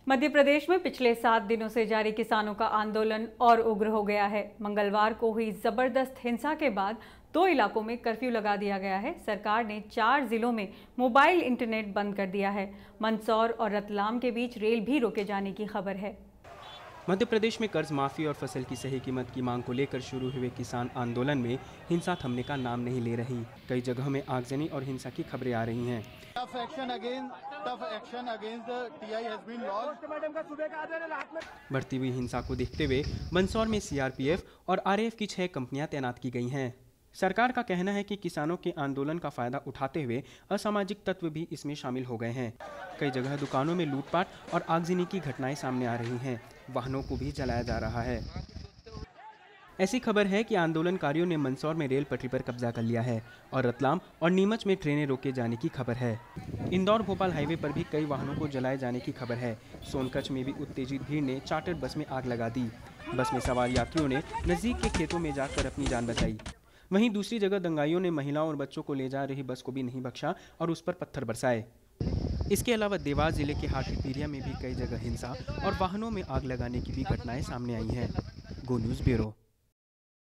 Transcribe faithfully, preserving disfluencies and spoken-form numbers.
मध्य प्रदेश में पिछले सात दिनों से जारी किसानों का आंदोलन और उग्र हो गया है। मंगलवार को हुई जबरदस्त हिंसा के बाद दो इलाकों में कर्फ्यू लगा दिया गया है। सरकार ने चार जिलों में मोबाइल इंटरनेट बंद कर दिया है। मंदसौर और रतलाम के बीच रेल भी रोके जाने की खबर है। मध्य प्रदेश में कर्ज माफी और फसल की सही कीमत की मांग को लेकर शुरू हुए किसान आंदोलन में हिंसा थमने का नाम नहीं ले रही। कई जगहों में आगजनी और हिंसा की खबरें आ रही हैं। बढ़ती हुई हिंसा को देखते हुए मंदसौर में सीआरपीएफ और आरएएफ की छह कंपनियां तैनात की गई हैं। सरकार का कहना है कि किसानों के आंदोलन का फायदा उठाते हुए असामाजिक तत्व भी इसमें शामिल हो गए हैं। कई जगह दुकानों में लूटपाट और आगजनी की घटनाएं सामने आ रही हैं। वाहनों को भी जलाया जा रहा है। ऐसी खबर है कि आंदोलनकारियों ने मंदसौर में रेल पटरी पर कब्जा कर लिया है और रतलाम और नीमच में ट्रेनें रोके जाने की खबर है। इंदौर भोपाल हाईवे पर भी कई वाहनों को जलाए जाने की खबर है। सोनकच्छ में भी उत्तेजित भीड़ ने चार्टर बस में आग लगा दी। बस में सवार यात्रियों ने नजदीक के खेतों में जाकर अपनी जान बचाई। वहीं दूसरी जगह दंगाइयों ने महिलाओं और बच्चों को ले जा रही बस को भी नहीं बख्शा और उस पर पत्थर बरसाए। इसके अलावा देवास जिले के हाटीपीरिया में भी कई जगह हिंसा और वाहनों में आग लगाने की भी घटनाएं सामने आई हैं। Go News bureau.